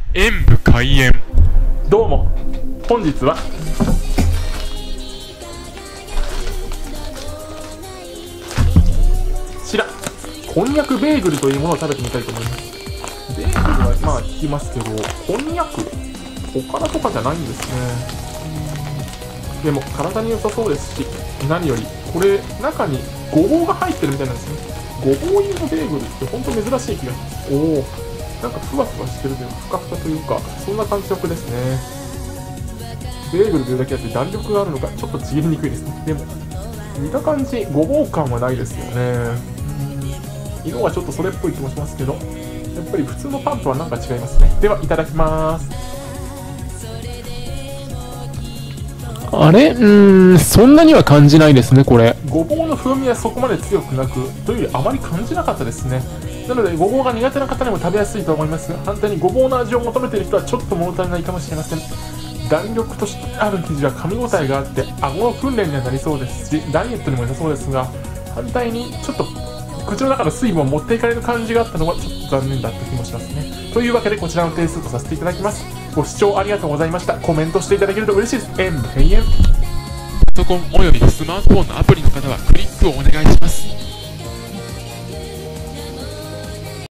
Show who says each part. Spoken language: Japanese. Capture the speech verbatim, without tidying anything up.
Speaker 1: 演武開演。
Speaker 2: どうも、本日はこちらこんにゃくベーグルというものを食べてみたいと思います。ベーグルはまあ聞きますけど、こんにゃくおからとかじゃないんですね。でも体に良さそうですし、何よりこれ中にごぼうが入ってるみたいなんですね。ごぼう入りのベーグルって本当珍しい気がします。おお、なんかふわふわしてるというか、ふかふかというか、そんな感触ですね。ベーグルというだけあって弾力があるのかちょっとちぎりにくいですね。でも見た感じごぼう感はないですよね。色はちょっとそれっぽい気もしますけど、やっぱり普通のパンとはなんか違いますね。ではいただきます。
Speaker 3: あれうーん、そんなには感じないですね、これ。
Speaker 2: ごぼうの風味はそこまで強くなく、というよりあまり感じなかったですね。なのでごぼうが苦手な方にも食べやすいと思いますが、反対にごぼうの味を求めている人はちょっと物足りないかもしれません。弾力としてある生地は噛み応えがあって顎の訓練にはなりそうですし、ダイエットにも良さそうですが、反対にちょっと口の中の水分を持っていかれる感じがあったのはちょっと残念だった気もしますね。というわけでこちらの点数とさせていただきます。ご視聴ありがとうございました。コメントしていただけると嬉しいです。演武閉園。
Speaker 1: パソコンおよびスマートフォンのアプリの方はクリックをお願いします。